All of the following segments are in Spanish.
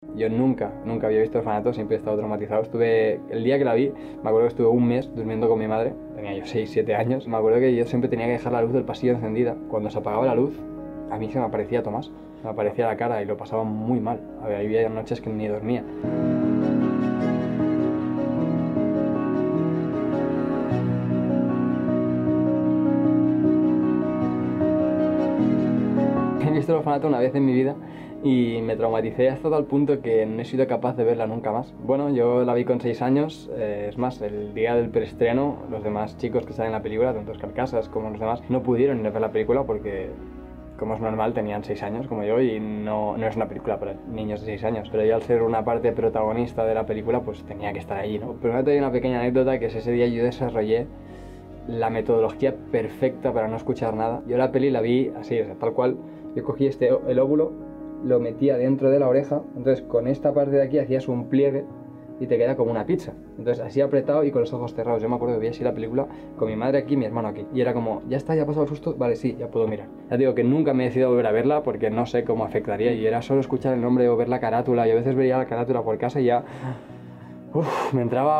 Yo nunca había visto Orfanato, siempre he estado traumatizado. El día que la vi, me acuerdo que estuve un mes durmiendo con mi madre, tenía yo 6, 7 años. Me acuerdo que yo siempre tenía que dejar la luz del pasillo encendida. Cuando se apagaba la luz, a mí se me aparecía Tomás, me aparecía la cara y lo pasaba muy mal. Había noches que ni dormía. He visto El Orfanato una vez en mi vida y me traumaticé hasta tal punto que no he sido capaz de verla nunca más. Bueno, yo la vi con 6 años, es más, el día del preestreno, los demás chicos que salen en la película, tanto Óscar Casas como los demás, no pudieron ir a ver la película porque, como es normal, tenían 6 años como yo y no es una película para niños de 6 años. Pero yo, al ser una parte protagonista de la película, pues tenía que estar allí, ¿no? Pero te doy una pequeña anécdota, que es ese día yo desarrollé la metodología perfecta para no escuchar nada. Yo la peli la vi así, o sea, tal cual. Yo cogí el óvulo, lo metía dentro de la oreja, entonces con esta parte de aquí hacías un pliegue y te queda como una pizza. Entonces así apretado y con los ojos cerrados. Yo me acuerdo que vi así la película con mi madre aquí y mi hermano aquí. Y era como, ya está, ya ha pasado el susto, vale, sí, ya puedo mirar. Ya digo que nunca me he decidido volver a verla porque no sé cómo afectaría. Y era solo escuchar el nombre o ver la carátula. Y a veces veía la carátula por casa y ya... me entraba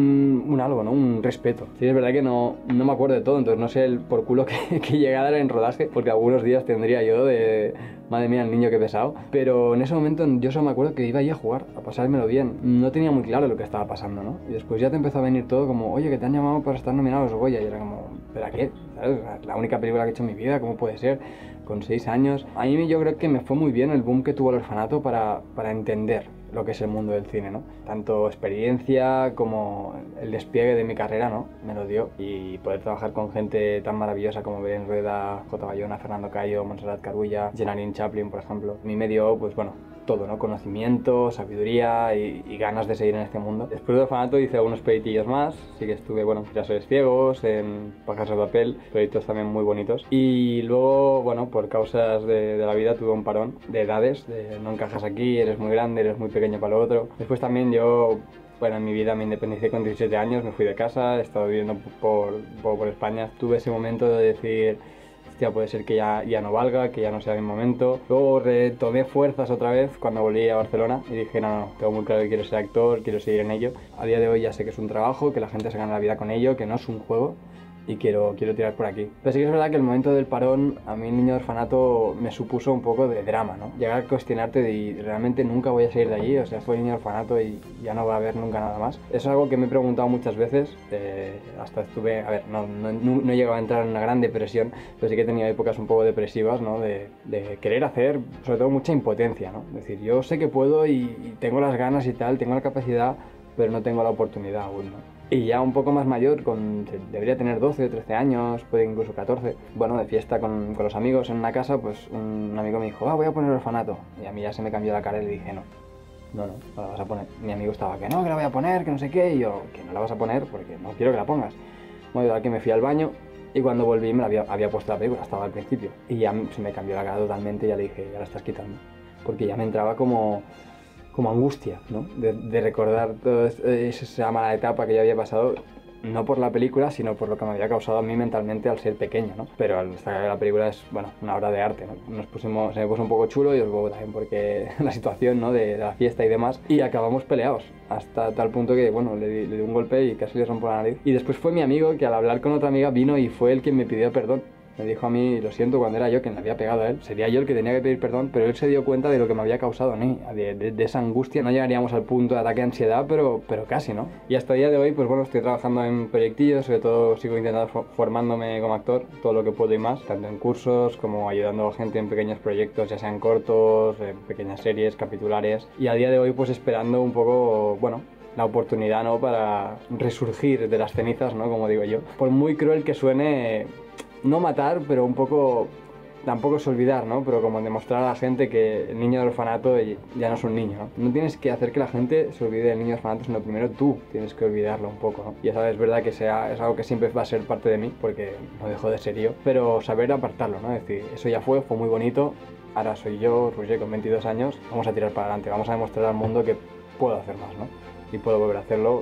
un algo, ¿no? Un respeto. Sí, es verdad que no me acuerdo de todo, entonces no sé el por culo que llegué a dar en rodaje, porque algunos días tendría yo de... Madre mía, el niño que pesado. Pero en ese momento yo solo me acuerdo que iba ahí a jugar, a pasármelo bien. No tenía muy claro lo que estaba pasando, ¿no? Y después ya te empezó a venir todo como, oye, que te han llamado para estar nominado a los Goya. Y era como, ¿pero a qué? ¿Sabes? La única película que he hecho en mi vida, ¿cómo puede ser? Con 6 años. A mí yo creo que me fue muy bien el boom que tuvo El Orfanato para entender lo que es el mundo del cine, ¿no? Tanto experiencia como el despliegue de mi carrera, ¿no? Me lo dio. Y poder trabajar con gente tan maravillosa como Belén Rueda, J. Bayona, Fernando Cayo, Montserrat Carulla, Jeanine Chaplin, por ejemplo. A mí me dio, pues bueno, todo, ¿no? Conocimiento, sabiduría y ganas de seguir en este mundo. Después de Orfanato hice algunos proyectillos más. Sí que estuve, bueno, en Girasoles Ciegos, en Pájaros de Papel, proyectos también muy bonitos. Y luego, bueno, por causas de la vida tuve un parón de edades, de no encajas aquí, eres muy grande, eres muy pequeño para lo otro. Después también yo... Bueno, en mi vida me independicé con 17 años, me fui de casa, he estado viviendo un poco por España. Tuve ese momento de decir, hostia, puede ser que ya no valga, que ya no sea mi momento. Luego retomé fuerzas otra vez cuando volví a Barcelona y dije, no, tengo muy claro que quiero ser actor, quiero seguir en ello. A día de hoy ya sé que es un trabajo, que la gente se gana la vida con ello, que no es un juego. Y quiero tirar por aquí. Pero sí que es verdad que el momento del parón, a mí el niño de orfanato me supuso un poco de drama, ¿no? Llegar a cuestionarte de realmente nunca voy a salir de allí, o sea, fue niño de orfanato y ya no va a haber nunca nada más. Es algo que me he preguntado muchas veces, hasta estuve, a ver, no he llegado a entrar en una gran depresión, pero sí que he tenido épocas un poco depresivas, ¿no? De querer hacer, sobre todo mucha impotencia, ¿no? Es decir, yo sé que puedo y tengo las ganas y tal, tengo la capacidad, pero no tengo la oportunidad aún, ¿no? Y ya un poco más mayor, debería tener 12 o 13 años, puede incluso 14, bueno, de fiesta con los amigos en una casa, pues un amigo me dijo, voy a poner Orfanato. Y a mí ya se me cambió la cara y le dije, no la vas a poner. Mi amigo estaba, que la voy a poner, que no sé qué, y yo, que no la vas a poner porque no quiero que la pongas. Bueno, igual que me fui al baño y cuando volví me había puesto la película, estaba al principio. Y ya se me cambió la cara totalmente y ya le dije, ya la estás quitando. Porque ya me entraba como angustia, ¿no? De recordar toda esa mala etapa que yo había pasado, no por la película, sino por lo que me había causado a mí mentalmente al ser pequeño, ¿no? Pero la película es, bueno, una obra de arte, ¿no? Se me puso un poco chulo y os poco también porque la situación, ¿no? De la fiesta y demás, y acabamos peleados, hasta tal punto que, bueno, le di un golpe y casi le rompo la nariz. Y después fue mi amigo que al hablar con otra amiga vino y fue el quien me pidió perdón. Me dijo a mí, lo siento, cuando era yo quien le había pegado a él. Sería yo el que tenía que pedir perdón, pero él se dio cuenta de lo que me había causado a mí, de esa angustia. No llegaríamos al punto de ataque de ansiedad, pero casi, ¿no? Y hasta el día de hoy, pues bueno, estoy trabajando en proyectillos, sobre todo sigo intentando formándome como actor, todo lo que puedo y más, tanto en cursos como ayudando a gente en pequeños proyectos, ya sean cortos, en pequeñas series, capitulares. Y a día de hoy, pues esperando un poco, bueno, la oportunidad, ¿no? Para resurgir de las cenizas, ¿no? Como digo yo. Por muy cruel que suene, no matar, pero un poco, tampoco es olvidar, ¿no? Pero como demostrar a la gente que el niño del orfanato ya no es un niño, ¿no? No tienes que hacer que la gente se olvide del niño del orfanato, sino primero tú tienes que olvidarlo un poco, ¿no? Y esa es verdad que es algo que siempre va a ser parte de mí, porque no dejo de ser yo, pero saber apartarlo, ¿no? Es decir, eso ya fue muy bonito, ahora soy yo, Roger, con 22 años, vamos a tirar para adelante, vamos a demostrar al mundo que puedo hacer más, ¿no? Y puedo volver a hacerlo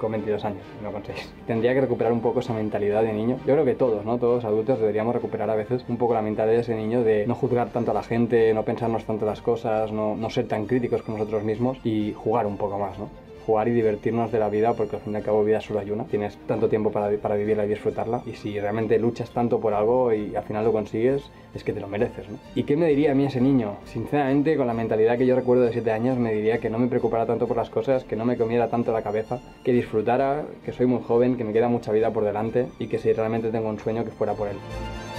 con 22 años, no con 6. Tendría que recuperar un poco esa mentalidad de niño. Yo creo que todos, ¿no? Todos adultos deberíamos recuperar a veces un poco la mentalidad de ese niño, de no juzgar tanto a la gente, no pensarnos tanto las cosas, no ser tan críticos con nosotros mismos y jugar un poco más, ¿no? Jugar y divertirnos de la vida, porque al fin y al cabo vida solo hay una. Tienes tanto tiempo para vivirla y disfrutarla, y si realmente luchas tanto por algo y al final lo consigues, es que te lo mereces, ¿no? ¿Y qué me diría a mí ese niño? Sinceramente, con la mentalidad que yo recuerdo de 7 años, me diría que no me preocupara tanto por las cosas, que no me comiera tanto la cabeza, que disfrutara, que soy muy joven, que me queda mucha vida por delante y que si realmente tengo un sueño, que fuera por él.